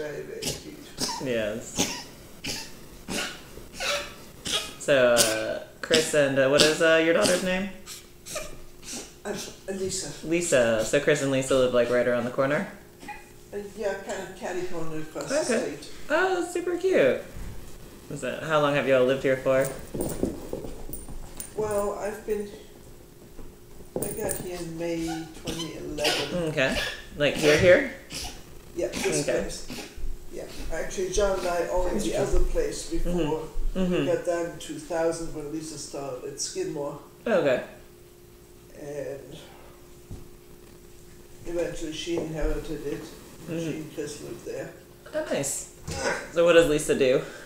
very, very cute. Yes. So, Chris and what is your daughter's name? Lisa. Lisa. So Chris and Lisa live like right around the corner? Yeah, kind of catty corner across the street. Oh, that's super cute. How long have you all lived here for? Well, I got here in May 2011. Okay. Like here? Yeah, this place. Yeah. Actually, John and I owned the other place before. We got down in 2000 when Lisa started at Skidmore. Okay. And eventually she inherited it. She and Chris lived there. Oh, nice. So what does Lisa do?